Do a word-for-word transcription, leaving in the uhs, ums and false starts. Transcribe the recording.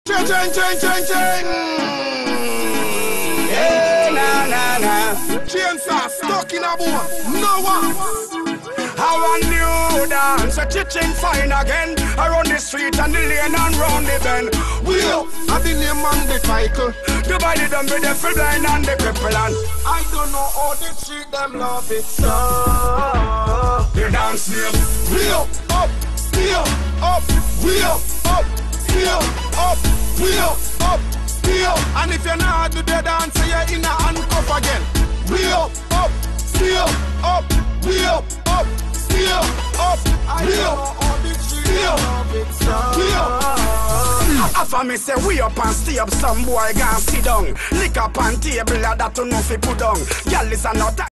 Ching, ching, ching, ching, ching. Hey, na, na, na. Chainsaw stuck in a bone. No one. How a new dance, a chiching fine again. Around the street and the lane and round the bend. We up, at the name and the title. Divided them with the full blind and the cripple. And I don't know how they treat them, love it so. The dance name. We up, up, still, up, we up, up, still, up, we up, up, still. And if you're not do the dance, you're in a handcuff again. We up, up, still, up, we up, up. Still up, we up, still, we up. After me say we up and stay up, some boy gone sit down. Lick up on table that to no fi put down. Girl, listen not